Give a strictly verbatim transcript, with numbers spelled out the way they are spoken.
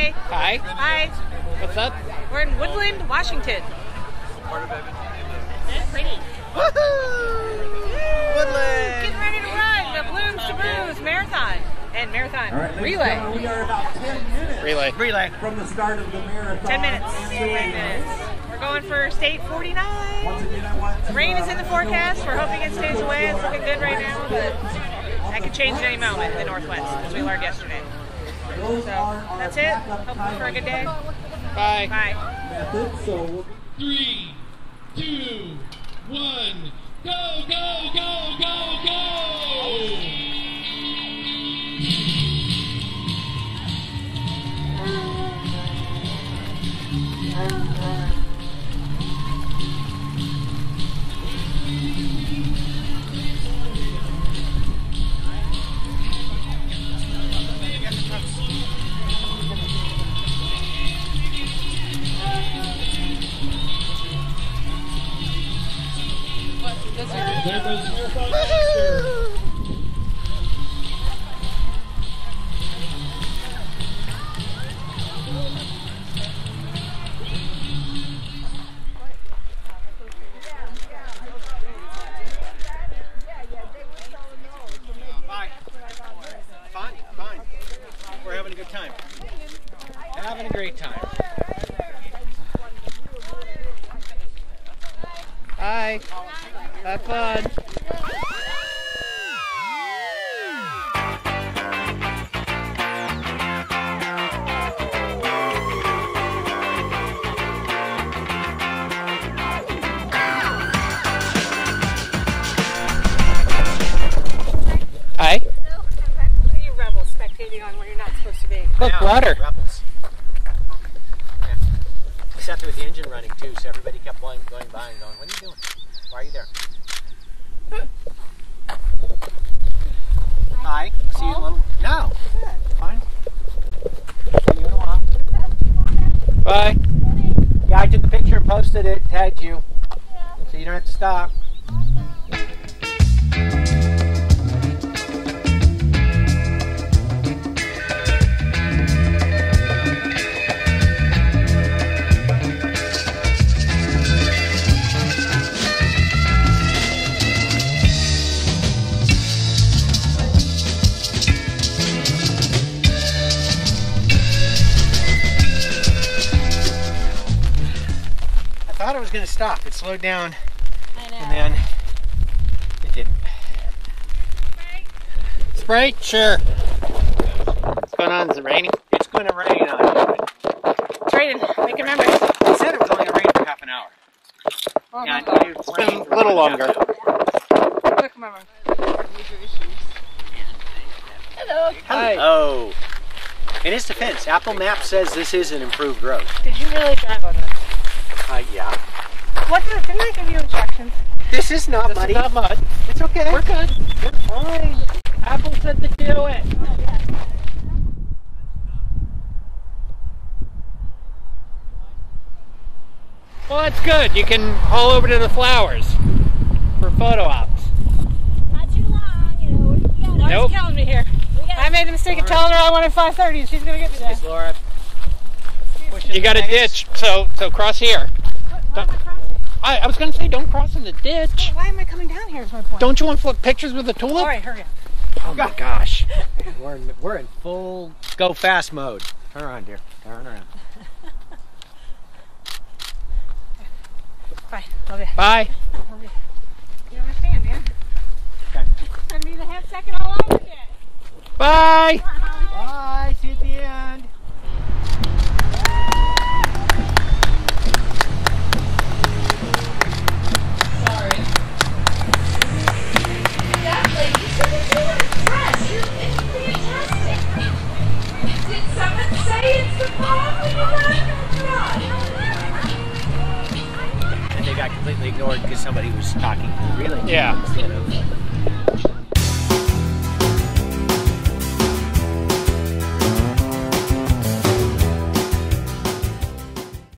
Hi. Hi. Hi. What's up? We're in Woodland, Washington. That's pretty. Woohoo! Woodland. Getting ready to run the Blooms to Brews Marathon and Marathon right, relay. We are about ten minutes Relay. Relay. from the start of the marathon. Ten minutes. Ten minutes. We're going for state forty-nine. Once again, I want to, Rain is in the forecast. We're hoping it stays away. It's looking good right now, but that could change at any moment in the Northwest, as we learned yesterday. So that's it. Hoping for a good day. Bye. Bye. method, so we'll Three, two, one, go, go, go, go, go! There goes the marathon master. Bye. Fine, fine. We're having a good time. Having a great time. Hi. Have fun. Hi. You rebels spectating on where you're not supposed to be. Look, water. Rebels. Yeah. We sat there with the engine running too, so everybody kept going, going by and going, what are you doing? Why are you there? Hi. See you in a little. No. Fine. See you in a while. Bye. Yeah, I took a picture and posted it, tagged you. So you don't have to stop. I thought it was going to stop. It slowed down, I know. and then it didn't. Sprite? Sure. What's going on? Is it raining? It's going to rain on you. It's raining. Making memories. They said it was only going to rain for half an hour. Yeah, It's been a little longer. Quick memory. Hello. Hello. In his defense, Apple Maps says this is an improved road. Did you really drive on this? Uh, yeah. What did, didn't I give you instructions? This is not This muddy. is not mud. It's okay. We're good. We're fine. Apple said to do it. Oh, yeah. Well, that's good. You can haul over to the flowers for photo ops. Not too long, you know. We got Laura's Nope. killing me here. We got I made the mistake of telling her I wanted five thirty and she's going to get me there. Is Laura pushing You got a the ditch, so so cross here. What, why am I crossing? I, I was going to say don't cross in the ditch. Why am I coming down here is my point. Don't you want to flip pictures with the tulip? All right, hurry up. Oh my gosh. We're in, we're in full go fast mode. Turn around, dear. Turn around. Bye. Love you. Bye. Love you. You understand, man? Okay. It's going to be the half second all over again. Bye. Bye. See you at the end. And they got completely ignored because somebody was talking really Yeah. instead of